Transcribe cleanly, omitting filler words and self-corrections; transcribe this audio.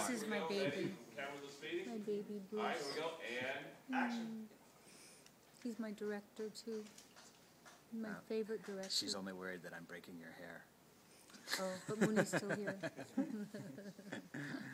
This is my baby. My baby Bruce. All right, here we go, and action. He's my director too. My favorite director. She's only worried that I'm breaking your hair. Oh, but Mooney's still here.